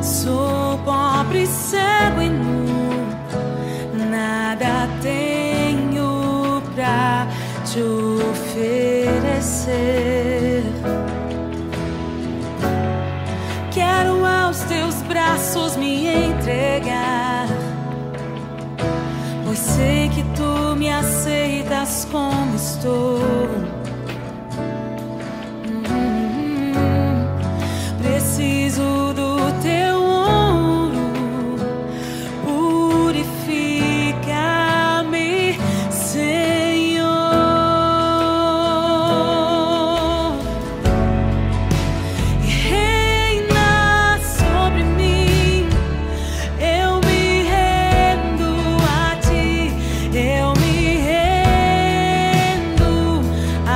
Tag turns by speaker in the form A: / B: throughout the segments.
A: Sou pobre, cego e nu, nada tenho pra te oferecer. Quero aos teus braços me entregar, pois sei que tu me aceitas como estou. Preciso do teu ouro, purifica-me, Senhor. E reina sobre mim, eu me rendo a ti, eu me rendo a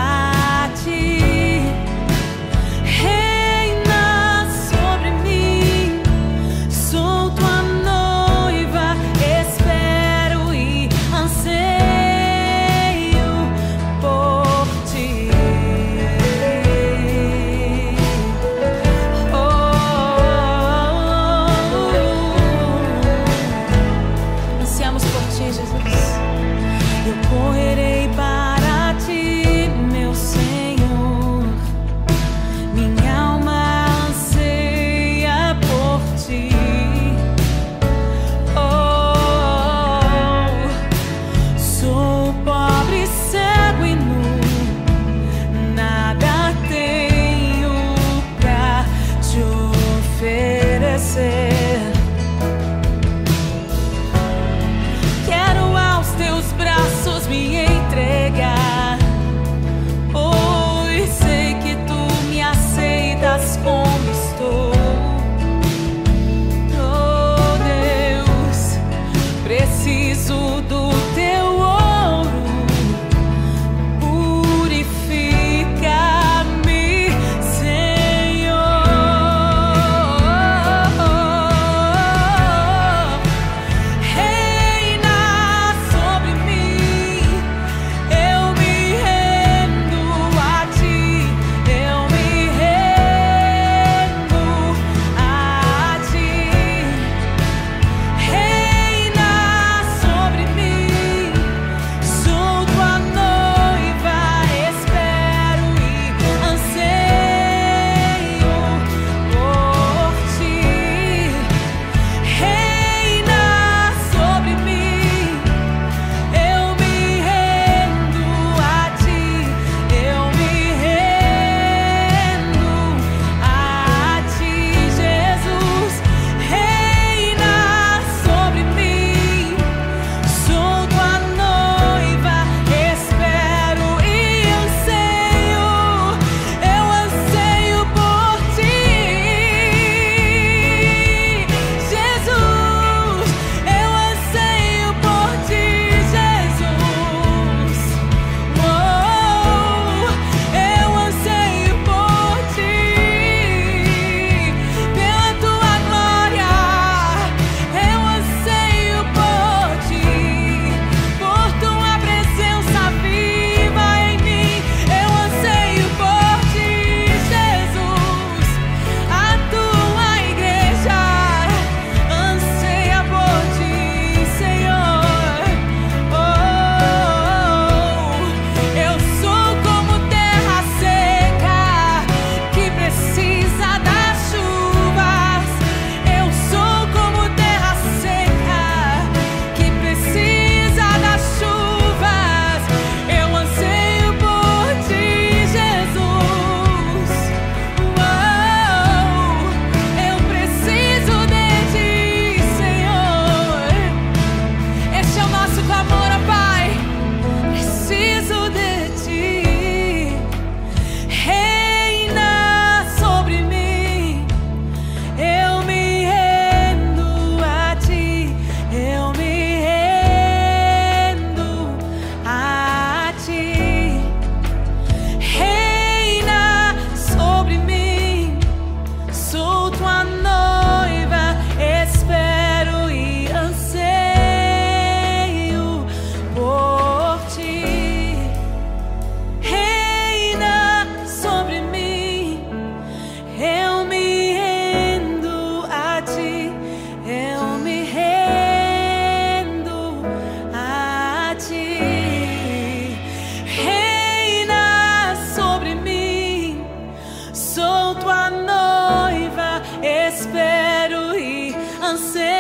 A: espero e anseio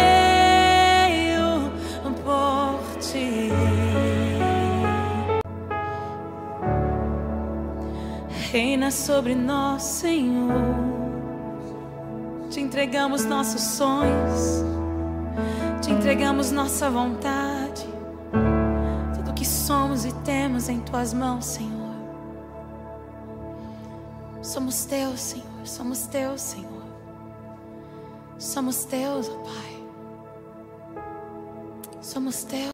A: por ti. Reina sobre nós, Senhor. Te entregamos nossos sonhos, te entregamos nossa vontade, tudo que somos e temos em tuas mãos, Senhor. Somos teus, Senhor, somos teus, Senhor. Somos teus, ó Pai. Somos teus.